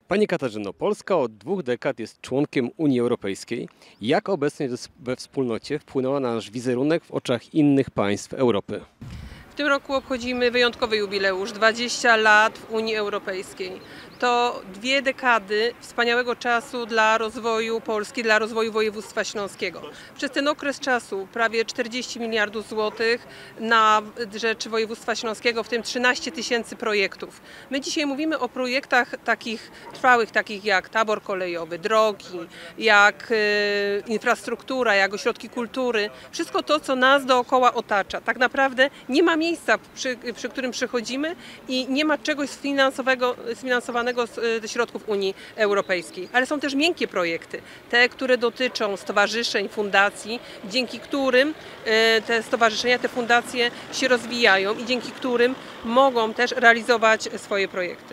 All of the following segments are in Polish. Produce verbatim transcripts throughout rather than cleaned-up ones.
Pani Katarzyno, Polska od dwóch dekad jest członkiem Unii Europejskiej. Jak obecność we wspólnocie wpłynęła na nasz wizerunek w oczach innych państw Europy? W tym roku obchodzimy wyjątkowy jubileusz, dwadzieścia lat w Unii Europejskiej. To dwie dekady wspaniałego czasu dla rozwoju Polski, dla rozwoju województwa śląskiego. Przez ten okres czasu prawie czterdzieści miliardów złotych na rzecz województwa śląskiego, w tym trzynaście tysięcy projektów. My dzisiaj mówimy o projektach takich trwałych, takich jak tabor kolejowy, drogi, jak y, infrastruktura, jak ośrodki kultury. Wszystko to, co nas dookoła otacza. Tak naprawdę nie ma miejsca, przy, przy którym przychodzimy i nie ma czegoś sfinansowanego, sfinansowanego z środków Unii Europejskiej. Ale są też miękkie projekty, te, które dotyczą stowarzyszeń, fundacji, dzięki którym te stowarzyszenia, te fundacje się rozwijają i dzięki którym mogą też realizować swoje projekty.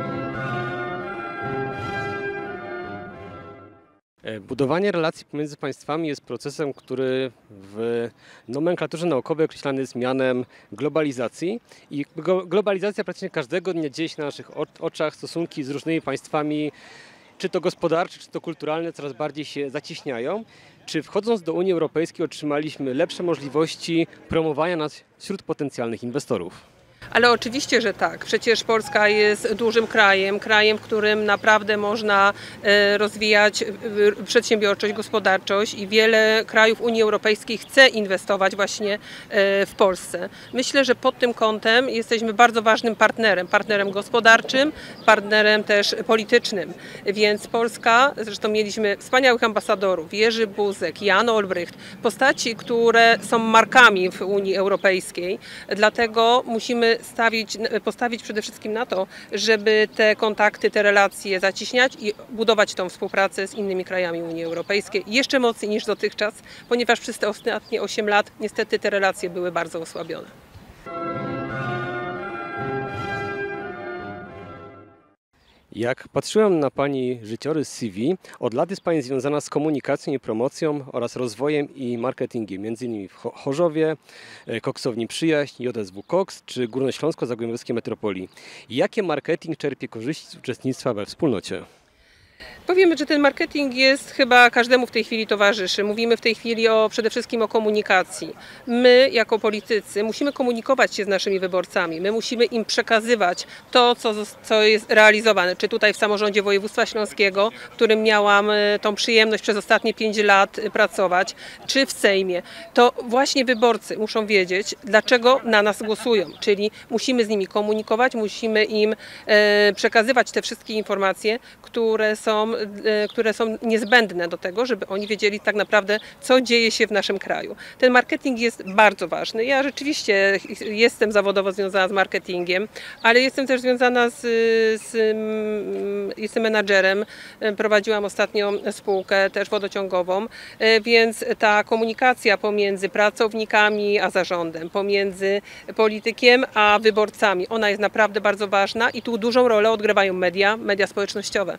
Budowanie relacji pomiędzy państwami jest procesem, który w nomenklaturze naukowej określany jest mianem globalizacji. I globalizacja praktycznie każdego dnia dzieje się na naszych oczach. Stosunki z różnymi państwami, czy to gospodarcze, czy to kulturalne, coraz bardziej się zacieśniają. Czy wchodząc do Unii Europejskiej otrzymaliśmy lepsze możliwości promowania nas wśród potencjalnych inwestorów? Ale oczywiście, że tak. Przecież Polska jest dużym krajem, krajem, w którym naprawdę można rozwijać przedsiębiorczość, gospodarczość i wiele krajów Unii Europejskiej chce inwestować właśnie w Polsce. Myślę, że pod tym kątem jesteśmy bardzo ważnym partnerem, partnerem gospodarczym, partnerem też politycznym. Więc Polska, zresztą mieliśmy wspaniałych ambasadorów, Jerzy Buzek, Jan Olbrycht, postaci, które są markami w Unii Europejskiej, dlatego musimy Stawić, postawić przede wszystkim na to, żeby te kontakty, te relacje zacieśniać i budować tą współpracę z innymi krajami Unii Europejskiej jeszcze mocniej niż dotychczas, ponieważ przez te ostatnie osiem lat niestety te relacje były bardzo osłabione. Jak patrzyłem na Pani życiorys C V, od lat jest Pani związana z komunikacją i promocją oraz rozwojem i marketingiem, między innymi w Chorzowie, Koksowni Przyjaźń, J S W Koks czy Górnośląsko-Zagłębiowskiej Metropolii. Jakie marketing czerpie korzyści z uczestnictwa we wspólnocie? Powiemy, że ten marketing jest chyba każdemu w tej chwili towarzyszy. Mówimy w tej chwili o, przede wszystkim o komunikacji. My jako politycy musimy komunikować się z naszymi wyborcami. My musimy im przekazywać to, co, co jest realizowane. Czy tutaj w samorządzie województwa śląskiego, w którym miałam tą przyjemność przez ostatnie pięć lat pracować, czy w Sejmie. To właśnie wyborcy muszą wiedzieć, dlaczego na nas głosują. Czyli musimy z nimi komunikować, musimy im przekazywać te wszystkie informacje, które są Są, które są niezbędne do tego, żeby oni wiedzieli tak naprawdę, co dzieje się w naszym kraju. Ten marketing jest bardzo ważny. Ja rzeczywiście jestem zawodowo związana z marketingiem, ale jestem też związana z, z jestem menadżerem. Prowadziłam ostatnio spółkę też wodociągową, więc ta komunikacja pomiędzy pracownikami a zarządem, pomiędzy politykiem a wyborcami, ona jest naprawdę bardzo ważna i tu dużą rolę odgrywają media, media społecznościowe.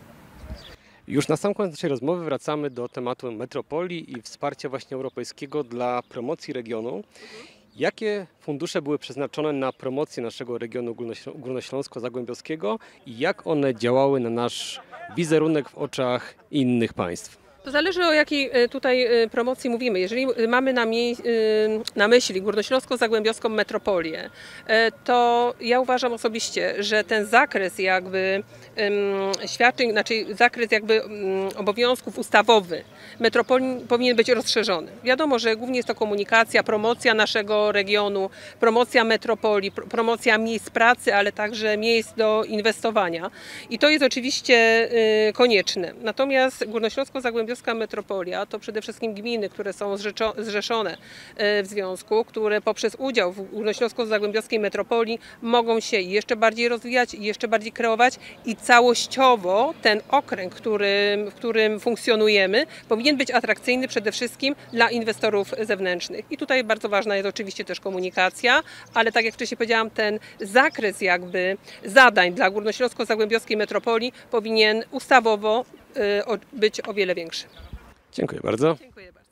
Już na sam koniec naszej rozmowy wracamy do tematu metropolii i wsparcia właśnie europejskiego dla promocji regionu. Jakie fundusze były przeznaczone na promocję naszego regionu górnośląsko-zagłębiowskiego i jak one działały na nasz wizerunek w oczach innych państw? To zależy, o jakiej tutaj promocji mówimy. Jeżeli mamy na, na myśli Górnośląsko-Zagłębiowską metropolię, to ja uważam osobiście, że ten zakres jakby świadczeń, znaczy zakres jakby obowiązków ustawowy metropolii powinien być rozszerzony. Wiadomo, że głównie jest to komunikacja, promocja naszego regionu, promocja metropolii, promocja miejsc pracy, ale także miejsc do inwestowania. I to jest oczywiście konieczne. Natomiast Górnośląsko-Zagłębiowska metropolia to przede wszystkim gminy, które są zrzeszone w związku, które poprzez udział w Górnośląsko-Zagłębiowskiej metropolii mogą się jeszcze bardziej rozwijać i jeszcze bardziej kreować i całościowo ten okręg, który, w którym funkcjonujemy, powinien być atrakcyjny przede wszystkim dla inwestorów zewnętrznych. I tutaj bardzo ważna jest oczywiście też komunikacja, ale tak jak wcześniej powiedziałam, ten zakres jakby zadań dla Górnośląsko-Zagłębiowskiej metropolii powinien ustawowo być o wiele większy. Dziękuję bardzo. Dziękuję bardzo.